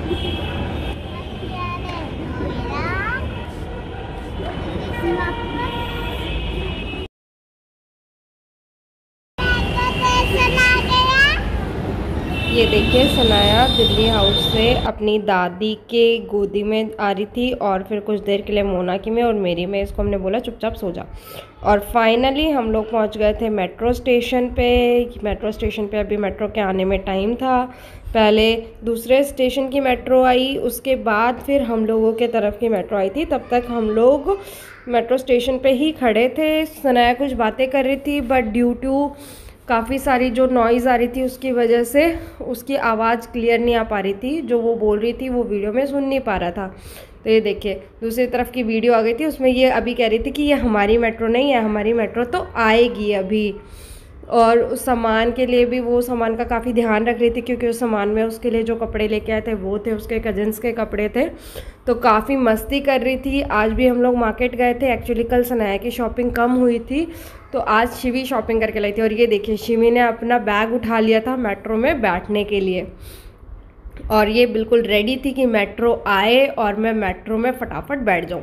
ये देखिए सनाया दिल्ली हाउस से अपनी दादी के गोदी में आ रही थी और फिर कुछ देर के लिए मोना की में और मेरी में इसको हमने बोला चुपचाप सो जा। और फाइनली हम लोग पहुंच गए थे मेट्रो स्टेशन पे। मेट्रो स्टेशन पे अभी मेट्रो के आने में टाइम था। पहले दूसरे स्टेशन की मेट्रो आई, उसके बाद फिर हम लोगों के तरफ की मेट्रो आई थी। तब तक हम लोग मेट्रो स्टेशन पे ही खड़े थे। सनाया कुछ बातें कर रही थी बट ड्यू टू काफ़ी सारी जो नॉइज़ आ रही थी उसकी वजह से उसकी आवाज़ क्लियर नहीं आ पा रही थी। जो वो बोल रही थी वो वीडियो में सुन नहीं पा रहा था। तो ये देखिए दूसरी तरफ की वीडियो आ गई थी, उसमें ये अभी कह रही थी कि ये हमारी मेट्रो नहीं है, हमारी मेट्रो तो आएगी अभी। और उस सामान के लिए भी वो सामान का काफ़ी ध्यान रख रही थी क्योंकि उस सामान में उसके लिए जो कपड़े लेके आए थे वो थे उसके कजन्स के कपड़े थे। तो काफ़ी मस्ती कर रही थी। आज भी हम लोग मार्केट गए थे। एक्चुअली कल सनाया की शॉपिंग कम हुई थी तो आज शिवी शॉपिंग करके लाई थी। और ये देखिए शिवी ने अपना बैग उठा लिया था मेट्रो में बैठने के लिए और ये बिल्कुल रेडी थी कि मेट्रो आए और मैं मेट्रो में फटाफट बैठ जाऊँ।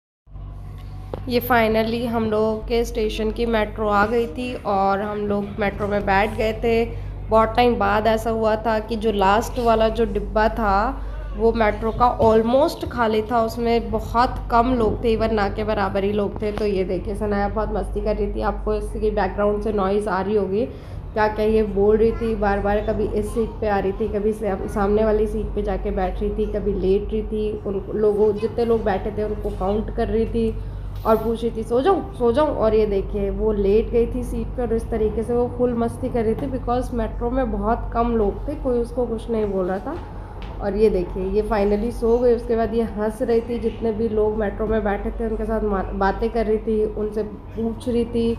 ये फाइनली हम लोगों के स्टेशन की मेट्रो आ गई थी और हम लोग मेट्रो में बैठ गए थे। बहुत टाइम बाद ऐसा हुआ था कि जो लास्ट वाला जो डिब्बा था वो मेट्रो का ऑलमोस्ट खाली था, उसमें बहुत कम लोग थे, इवन ना के बराबर ही लोग थे। तो ये देखिए सनाया बहुत मस्ती कर रही थी। आपको इसकी बैकग्राउंड से नॉइज़ आ रही होगी, क्या क्या ये बोल रही थी। बार बार कभी इस सीट पे आ रही थी, कभी सामने वाली सीट पे जाके बैठ रही थी, कभी लेट रही थी। उन लोगों जितने लोग बैठे थे उनको काउंट कर रही थी और पूछ रही थी सो जाऊँ। और ये देखिए वो लेट गई थी सीट पे और इस तरीके से वो फुल मस्ती कर रही थी बिकॉज मेट्रो में बहुत कम लोग थे, कोई उसको कुछ नहीं बोल रहा था। और ये देखिए ये फाइनली सो गई। उसके बाद ये हंस रही थी, जितने भी लोग मेट्रो में बैठे थे उनके साथ बातें कर रही थी, उनसे पूछ रही थी।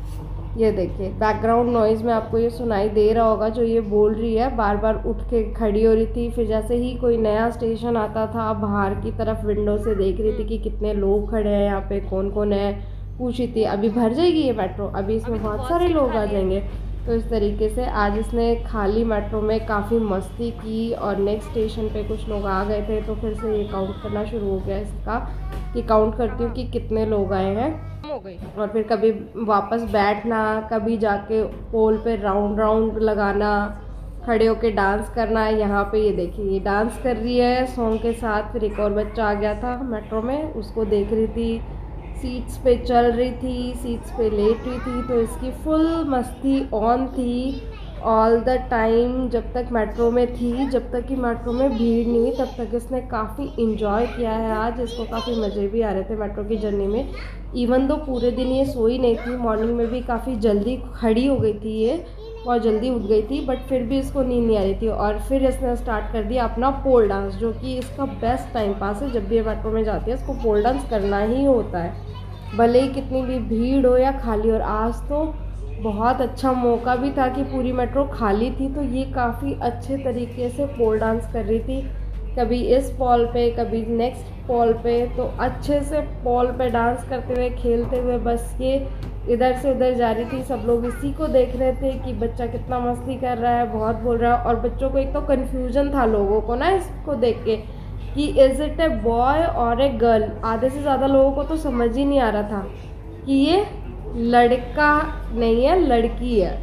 ये देखिए बैकग्राउंड नॉइज़ में आपको ये सुनाई दे रहा होगा जो ये बोल रही है। बार बार उठ के खड़ी हो रही थी। फिर जैसे ही कोई नया स्टेशन आता था बाहर की तरफ विंडो से देख रही थी कि कितने लोग खड़े हैं यहाँ पे, कौन कौन है, पूछ रही थी अभी भर जाएगी ये मेट्रो, अभी इसमें बहुत सारे लोग आ जाएंगे। तो इस तरीके से आज इसने खाली मेट्रो में काफ़ी मस्ती की और नेक्स्ट स्टेशन पे कुछ लोग आ गए थे तो फिर से ये काउंट करना शुरू हो गया इसका कि काउंट करती हूँ कि कितने लोग आए हैं। हो गई और फिर कभी वापस बैठना, कभी जाके पोल पे राउंड राउंड लगाना, खड़े होके डांस करना। यहाँ पे ये देखिए ये डांस कर रही है सॉन्ग के साथ। फिर एक और बच्चा आ गया था मेट्रो में, उसको देख रही थी, सीट्स पे चल रही थी, सीट्स पे लेट रही थी। तो इसकी फुल मस्ती ऑन थी ऑल द टाइम जब तक मेट्रो में थी। जब तक कि मेट्रो में भीड़ नहीं तब तक इसने काफ़ी इन्जॉय किया है। आज इसको काफ़ी मज़े भी आ रहे थे मेट्रो की जर्नी में। इवन दो पूरे दिन ये सोई नहीं थी, मॉर्निंग में भी काफ़ी जल्दी खड़ी हो गई थी, ये बहुत जल्दी उठ गई थी, बट फिर भी इसको नींद नहीं आ रही थी। और फिर इसने स्टार्ट कर दिया अपना पोल डांस, जो कि इसका बेस्ट टाइम पास है। जब भी ये मेट्रो में जाती है इसको पोल डांस करना ही होता है, भले ही कितनी भी भीड़ हो या खाली। और आज तो बहुत अच्छा मौका भी था कि पूरी मेट्रो खाली थी, तो ये काफ़ी अच्छे तरीके से पोल डांस कर रही थी, कभी इस पॉल पे कभी नेक्स्ट पॉल पे। तो अच्छे से पॉल पे डांस करते हुए खेलते हुए बस ये इधर से उधर जा रही थी। सब लोग इसी को देख रहे थे कि बच्चा कितना मस्ती कर रहा है, बहुत बोल रहा है। और बच्चों को एक तो कन्फ्यूजन था लोगों को ना इसको देख के कि इज़ इट ए बॉय और ए गर्ल। आधे से ज़्यादा लोगों को तो समझ ही नहीं आ रहा था कि ये लड़का नहीं है लड़की है,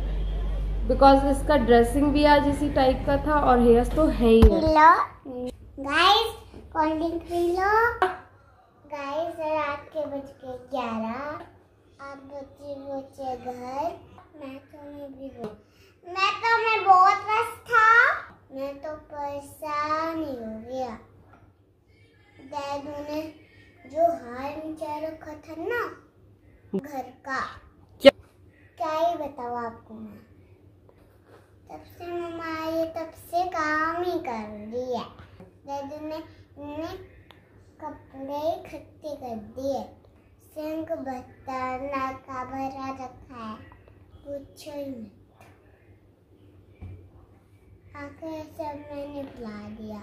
बिकॉज इसका ड्रेसिंग भी आज इसी टाइप का था और हेयर्स तो है ही है। गाइस गाइस रात के बज के 11, आप बच्चे घर। मैं बहुत व्यस्त था, मैं तो परेशान ही हो गया। डैडू ने जो हार नीचे रखा था ना घर का, क्या ही बताओ आपको मैं। तब से मम्मा ये तब से काम ही कर रही है। डैडू ने कपड़े इकट्ठे कर दिए, सिंक बर्तन का भरा रखा है, पूछो ही मत। आखिर सब मैंने बुला दिया।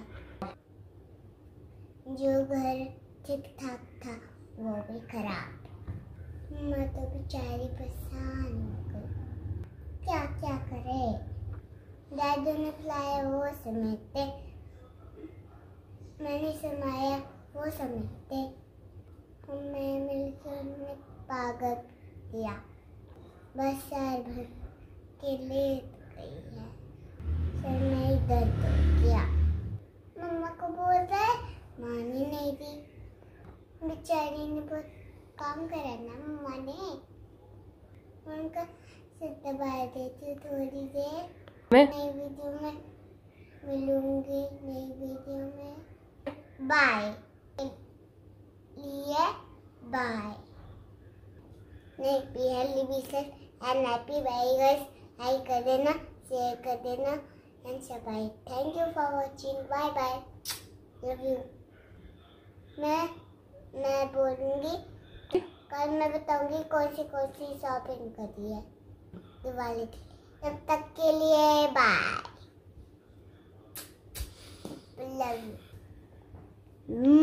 जो घर ठीक ठाक था वो भी खराब। मैं तो बेचारी परेशान हो गई, क्या क्या करे। डैडू ने फुलाया वो समेटे, मैंने सुनाया वो समझते। मैं मिलकर हमने पागल किया, बस साल भर के लेट गई है, सर नहीं दर्द किया। मम्मा को बोल रहे, मानी नहीं दी, बेचारी ने बहुत काम करा ना मम्मा ने। उनका सिर दबा देती थोड़ी देर। नई वीडियो में मिलूंगी, नई वीडियो में। बाय लिए बाय। एंड हैप्पी वाइगर्स। लाइक कर देना, शेयर कर देना and subscribe. Thank you for watching. Bye bye, love you. मैं बोलूँगी, कल मैं बताऊँगी कौन सी शॉपिंग करी है दिवाली की। तब तक के लिए बाय, लव यू।